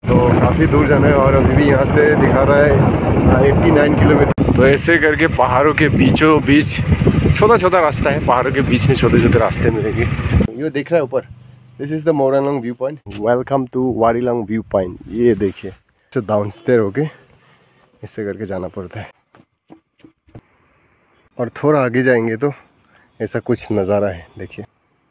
तो काफ़ी दूर जाना है और अभी भी यहाँ से दिखा रहा है 89 किलोमीटर। तो ऐसे करके पहाड़ों के बीचों बीच छोटा छोटा रास्ता है, पहाड़ों के बीच में छोटे छोटे रास्ते मिलेंगे। ये दिख रहा है ऊपर, this is the Mawringlong view point. Welcome to Warilong view point. ये देखिए, तो डाउनस्टेयर होके ऐसे करके जाना पड़ता है और थोड़ा आगे जाएंगे तो ऐसा कुछ नज़ारा है, देखिए।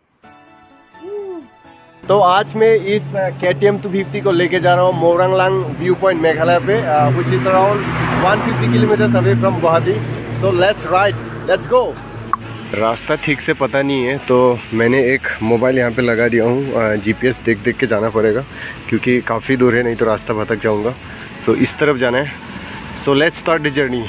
तो आज मैं इस KTM 250 को लेके जा रहा हूँ मोरंगलांग व्यू पॉइंट मेघालय पे, which is around 150 kilometre away from Guwahati. So let's ride, let's go. रास्ता ठीक से पता नहीं है तो मैंने एक मोबाइल यहाँ पे लगा दिया हूँ, GPS देख देख के जाना पड़ेगा क्योंकि काफ़ी दूर है, नहीं तो रास्ता भटक जाऊँगा। सो इस तरफ जाना है। So let's start the journey.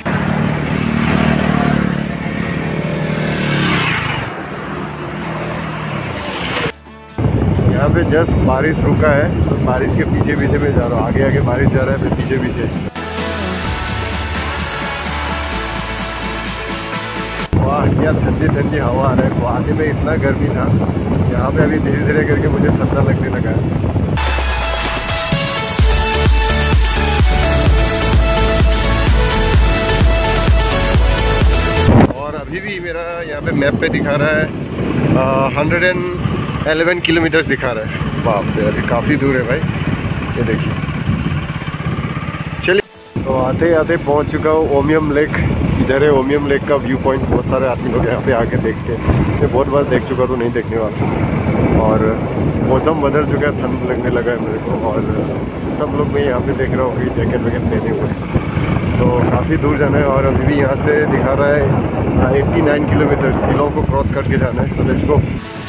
यहाँ पे जस्ट बारिश रुका है तो बारिश के पीछे पीछे मैं जा रहा हूँ। आगे आगे बारिश जा रहा है, फिर पीछे पीछे। वाह, क्या ठंडी ठंडी हवा आ रहा है। गुवाहाटी में इतना गर्मी था, यहाँ पे अभी धीरे धीरे करके मुझे ठंडा लगने लगा है। और अभी भी मेरा यहाँ पे मैप पे दिखा रहा है 111 किलोमीटर दिखा रहा है। बाप रे, अभी काफ़ी दूर है भाई। ये देखिए, चलिए। तो आते आते पहुँच चुका हूँ ओमियम लेक। इधर है ओमियम लेक का व्यू पॉइंट। बहुत सारे आदमी लोग यहाँ पे आके देखते हैं। मैं बहुत बार देख चुका तो नहीं देखने वाला। और मौसम बदल चुका है, ठंड लगने लगा है मेरे को। और सब लोग मैं यहाँ पे देख रहा हूँ कि जैकेट वैकेट पहने हुए हैं। तो काफ़ी दूर जाना है और अभी भी यहाँ से दिखा रहा है 89 किलोमीटर। शिलोंग को क्रॉस करके जाना है। So let's go.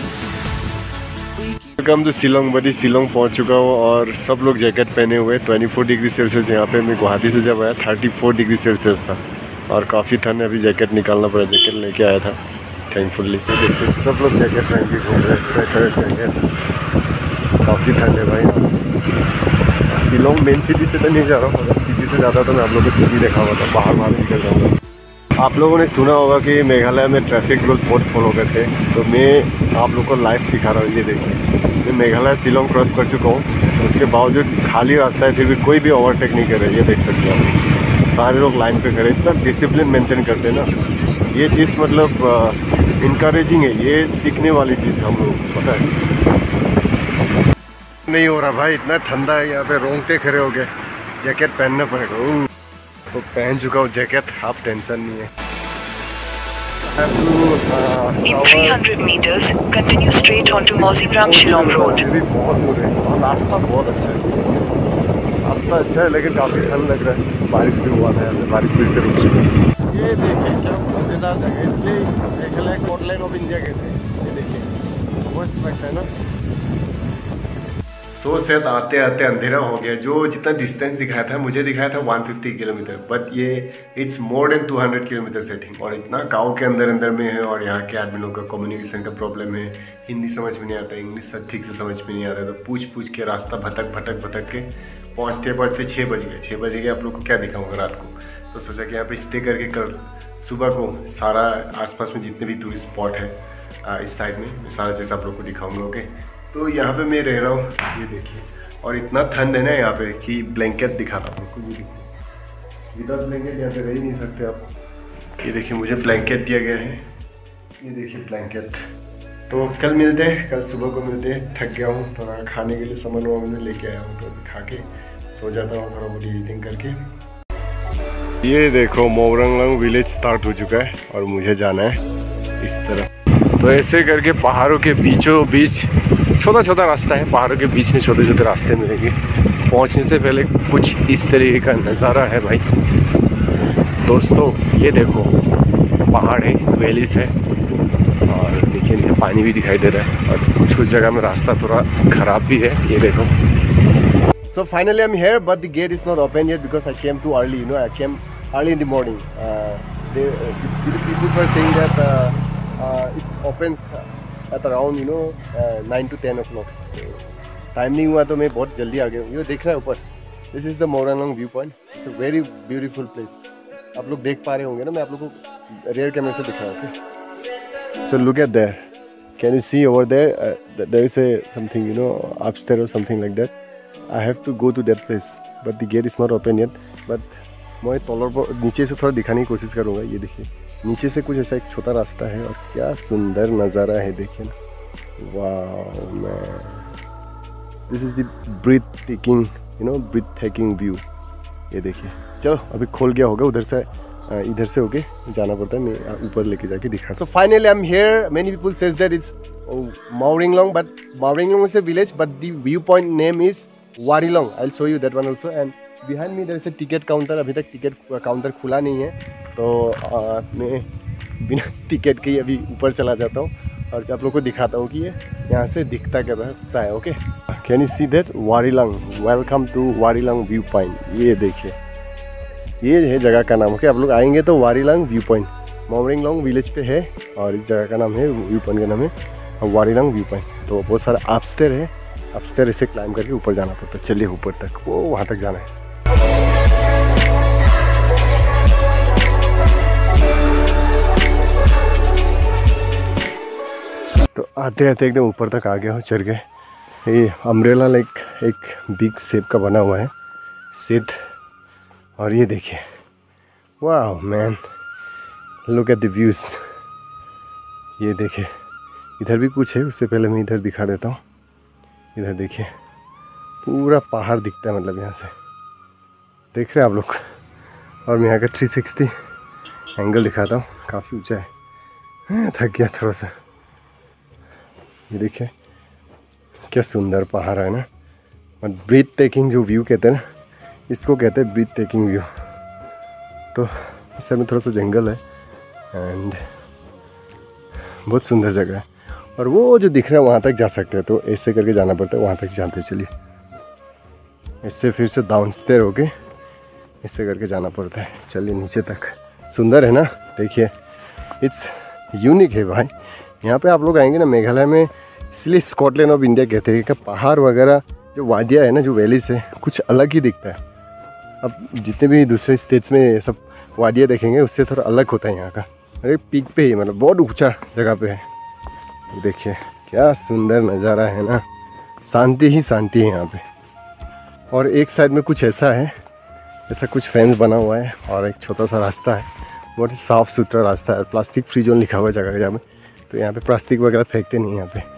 Welcome to Shillong buddy. Shillong पहुंच चुका हूँ और सब लोग जैकेट पहने हुए। 24 डिग्री सेल्सियस यहाँ पे। मैं गुवाहाटी से जब आया 34 डिग्री सेल्सियस था और काफ़ी ठंड है। अभी जैकेट निकालना पड़ा, जैकेट लेके आया था थैंकफुली। देखिए, सब लोग जैकेट पहन के घूम रहे हैं, स्वेटर जैकेट। काफ़ी ठंड है भाई। शिलोंग मेन सिटी से तो नहीं जा रहा हूँ, अगर सिटी से जाता तो मैं आप लोगों को सिटी देखा हुआ था। बाहर निकल जाऊँगा। आप लोगों ने सुना होगा कि मेघालय में ट्रैफिक रूल्स बहुत फॉलो करते हैं, तो मैं आप लोगों को लाइव दिखा रहा हूँ। ये देखिए, मैं मेघालय शिलोंग क्रॉस कर चुका हूँ। उसके बावजूद खाली रास्ता है, फिर भी कोई भी ओवरटेक नहीं कर रहा है। ये देख सकते हैं आप, सारे लोग लाइन पे खड़े। इतना डिसिप्लिन मेंटेन करते हैं ना, ये चीज़ मतलब इनकरेजिंग है। ये सीखने वाली चीज़ हम लोग, पता है। नहीं हो रहा भाई, इतना ठंडा है यहाँ पे, रोंगटे खड़े हो गए। जैकेट पहनना पड़ेगा। तो पहन चुका हूँ जैकेट, आप टेंशन नहीं है। In 300 meters, continue straight onto Mawsyngram Shillong Road. ये भी बहुत दूर है और रास्ता बहुत अच्छा है। रास्ता अच्छा है लेकिन काफ़ी ठंड लग रहा है। बारिश भी हुआ था, बारिश फिर से रुक चुकी है। ये देखिए क्या मज़ेदार जगह है, इसलिए मेघालय कोटलाइन ऑफ इंडिया कहते हैं। ये देखिए, मस्त लगता है ना। सो शायद आते आते अंधेरा हो गया। जो जितना डिस्टेंस दिखाया था, मुझे दिखाया था 150 किलोमीटर, बट ये it's more than 200 kilometre I think. और इतना गांव के अंदर अंदर में है और यहाँ के आदमी लोगों का कम्युनिकेशन का प्रॉब्लम है। हिंदी समझ में नहीं आता, इंग्लिश ठीक से समझ में नहीं आता, तो पूछ पूछ के रास्ता भटक भटक भटक के पहुँचते पहुँचते 6 बज गए। 6 बज गए, आप लोग को क्या दिखाऊँगा रात को। तो सोचा कि यहाँ पे स्टे करके कल सुबह को सारा आसपास में जितने भी टूरिस्ट स्पॉट है इस साइड में सारा चीज़ आप लोग को दिखाऊँगा। ओके, तो यहाँ पे मैं रह रहा हूँ। ये देखिए, और इतना ठंड है ना यहाँ पे कि ब्लैंकेट दिखा रहा हूँ आपको। विदाउट ब्लैंकेट यहाँ पे रह ही नहीं सकते आप। ये देखिए, मुझे ब्लैंकेट दिया गया है। ये देखिए ब्लैंकेट। तो कल मिलते हैं, कल सुबह को मिलते हैं। थक गया हूँ, थोड़ा खाने के लिए सामान वामान लेके आया हूँ, तो खा के सो जाता हूँ थोड़ा बहुत ईटिंग करके। ये देखो, मोरंगलांग विलेज स्टार्ट हो चुका है और मुझे जाना है इस तरफ। तो ऐसे करके पहाड़ों के बीचों बीच छोटा छोटा रास्ता है, पहाड़ों के बीच में छोटे छोटे रास्ते मिलेंगे। पहुंचने से पहले कुछ इस तरीके का नज़ारा है भाई। दोस्तों ये देखो, पहाड़ है, वैलीज है और नीचे नीचे पानी भी दिखाई दे रहा है। और कुछ कुछ जगह में रास्ता थोड़ा ख़राब भी है। ये देखो। So finally I'm here, but the gate is not open yet because I came too early. You know, I came early in the morning. The people were saying that it opens at around 9 to 10 o'clock. So time नहीं हुआ तो मैं बहुत जल्दी आ गया हूँ। ये देख रहा है ऊपर, this is the Mawringlong view point. It's a very beautiful place. आप लोग देख पा रहे होंगे ना, मैं आप लोग को रेयर कैमरे से दिखा रहा हूँ। So look at there, can you see over there, there is something upstair और something like that. I have to go to that place, but the gate is not open yet. But मैं तलर नीचे से थोड़ा दिखाने की कोशिश करूँगा। ये देखिए नीचे से कुछ ऐसा एक छोटा रास्ता है और क्या सुंदर नज़ारा है, देखिए ना। वाह man, this is the breathtaking breathtaking view. ये देखिए, चलो अभी खोल गया होगा, उधर से इधर से होके जाना पड़ता है, मैं ऊपर लेके जाके दिखा। So finally I am here. Many people says that it's Mawringlong, but Mawringlong is a village, but the viewpoint name is Warilong. I'll show you that one also. And behind me there is a ticket counter. अभी तक ticket counter खुला नहीं है, तो मैं बिना ticket के ही अभी ऊपर चला जाता हूँ और आप लोग को दिखाता हूँ कि ये यहाँ से दिखता कैसा है। Okay, can you see that Warilong? Welcome to Warilong view point. ये देखिए, ये है जगह का नाम। ओके, आप लोग आएंगे तो Warilong view point Mawringlong village पे है, और इस जगह का नाम है, व्यू पॉइंट का नाम है Warilong व्यू पॉइंट। तो बहुत सारा अपस्टेयर है, अपस्टेयर इसे क्लाइम करके ऊपर जाना पड़ता है। चलिए ऊपर तक, वो वहाँ तक जाना है। तो आते आते एकदम ऊपर तक आ गया हो, चढ़ गए। ये अम्ब्रेला लाइक एक बिग शेप का बना हुआ है सेट, और ये देखिए, वाह man, look at the views. ये देखिए, इधर भी कुछ है, उससे पहले मैं इधर दिखा देता हूँ। इधर देखिए, पूरा पहाड़ दिखता है, मतलब यहाँ से देख रहे हैं आप लोग। और मैं यहाँ का 360 एंगल दिखाता हूँ, काफ़ी ऊंचा है। थक गया थोड़ा सा। ये देखिए क्या सुंदर पहाड़ है ना, और ब्रीथ टेकिंग जो व्यू कहते हैं ना, इसको कहते हैं ब्रीथ टेकिंग व्यू। तो इस साइड में थोड़ा सा जंगल है एंड बहुत सुंदर जगह है। और वो जो दिख रहा है वहाँ तक जा सकते हैं, तो ऐसे करके जाना पड़ता है, वहाँ तक जाते चलिए। इससे फिर से डाउनस्टेयर होके ऐसे करके जाना पड़ता है। चलिए नीचे तक। सुंदर है ना, देखिए, इट्स यूनिक है भाई। यहाँ पे आप लोग आएंगे ना मेघालय में, इसलिए स्कॉटलैंड ऑफ इंडिया कहते हैं कि पहाड़ वगैरह जो वादियाँ है ना, जो वैली से कुछ अलग ही दिखता है। अब जितने भी दूसरे स्टेट्स में सब वादियाँ देखेंगे, उससे थोड़ा अलग होता है यहाँ का। अरे पीक पे ही, मतलब बहुत ऊंचा जगह पे है। देखिए क्या सुंदर नज़ारा है ना, शांति ही शांति है यहाँ पे। और एक साइड में कुछ ऐसा है, ऐसा कुछ फेंस बना हुआ है, और एक छोटा सा रास्ता है, बहुत ही साफ़ सुथरा रास्ता है। प्लास्टिक फ्री जोन लिखा हुआ है जगह जगह में, तो यहाँ पे प्लास्टिक वगैरह फेंकते नहीं यहाँ पे।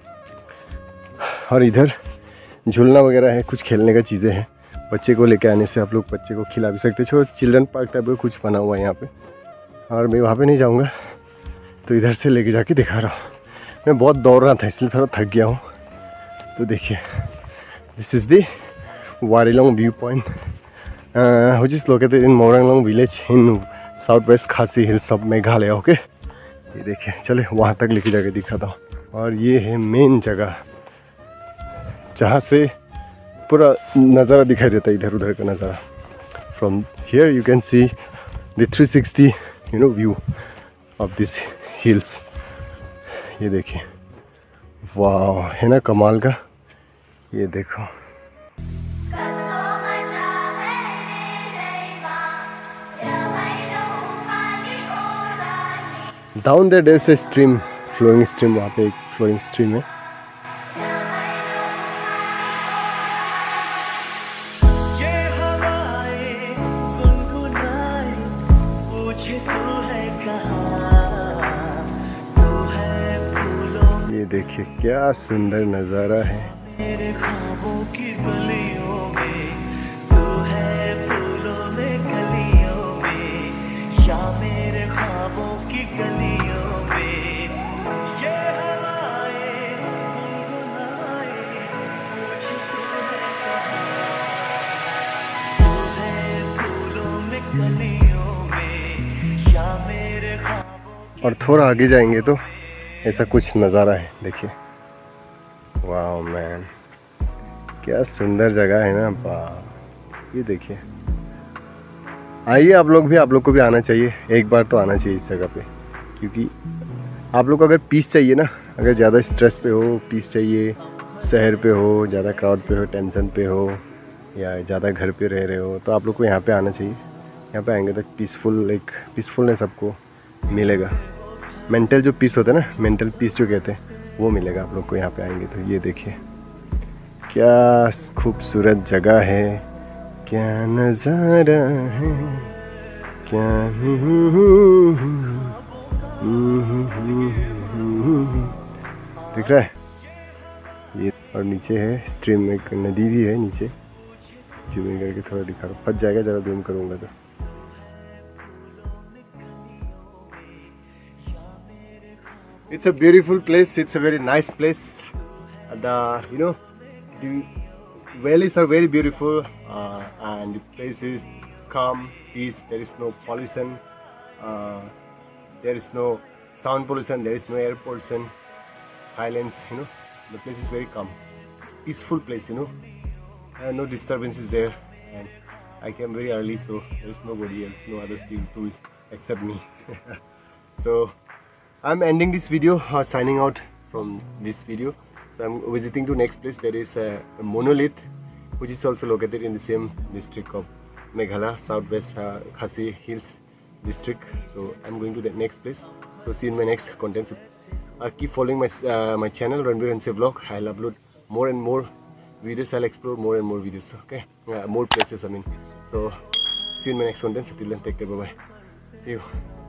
और इधर झूलना वगैरह है, कुछ खेलने का चीज़ें हैं। बच्चे को लेके आने से आप लोग बच्चे को खिला भी सकते हो। चिल्ड्रन पार्क टाइप का कुछ बना हुआ है यहाँ पे, और मैं वहाँ पे नहीं जाऊँगा, तो इधर से लेके जाके दिखा रहा हूँ। मैं बहुत दौड़ रहा था, इसलिए थोड़ा थक गया हूँ। तो देखिए, this is the Warilong view point which is located in Mawringlong village in south west Khasi hills of Meghalaya. Okay, ये देखिए, चले वहाँ तक लेके जाके दिखाता हूँ। और ये है मेन जगह, जहाँ से पूरा नज़ारा दिखाई देता है, इधर उधर का नज़ारा। From here you can see the 360 view of this hills. ये देखिए, वाह, है ना कमाल का। ये देखो, down there there is a stream, flowing stream. वहाँ पे एक फ्लोइंग स्ट्रीम है। ये देखिए क्या सुंदर नज़ारा है। मेरे ख्वाबों की गलियों में तू है, फूलों में गलियों में, या मेरे ख्वाबों की गलियों में, ये हवाएं गुनगुनाए, मुझे तू है फूलों में गलियों में, या मेरे ख्वाबों। और थोड़ा आगे जाएंगे तो ऐसा कुछ नज़ारा है, देखिए। वाह मैन, क्या सुंदर जगह है ना, वाह। ये देखिए, आइए आप लोग को भी आना चाहिए, एक बार तो आना चाहिए इस जगह पे। क्योंकि आप लोग को अगर पीस चाहिए ना, अगर ज़्यादा स्ट्रेस पे हो, पीस चाहिए, शहर पे हो, ज़्यादा क्राउड पे हो, टेंशन पे हो, या ज़्यादा घर पे रह रहे हो, तो आप लोग को यहाँ पे आना चाहिए। यहाँ पे आएंगे तो पीसफुलनेस आपको मिलेगा। मेंटल जो पीस होता है ना, मेंटल पीस जो कहते हैं, वो मिलेगा आप लोग को यहाँ पे आएंगे तो। ये देखिए क्या खूबसूरत जगह है, क्या नज़ारा है, क्या दिख रहा है ये। और नीचे है स्ट्रीम, एक नदी भी है नीचे। जूम इन करके थोड़ा दिखा रहा हूँ, फंस जाएगा ज़्यादा जूम करूँगा तो। It's a beautiful place. It's a very nice place. The valleys are very beautiful, and the place is calm, peace. There is no pollution. There is no sound pollution. There is no air pollution. Silence. The place is very calm. It's a peaceful place. No disturbances there. And I came very early, so there is nobody else, no other tourists except me. So I'm ending this video, signing out from this video. So I'm visiting to next place. There is a monolith which is also located in the same district of Meghalaya, Southwest Khasi Hills district. So I'm going to the next place. So see you in my next content. So, keep following my channel, Ranveer and Say Vlog. I'll upload more and more videos. I'll explore more and more videos. Okay, more places. I mean. So see you in my next content. So till then, take care. Bye bye. See you.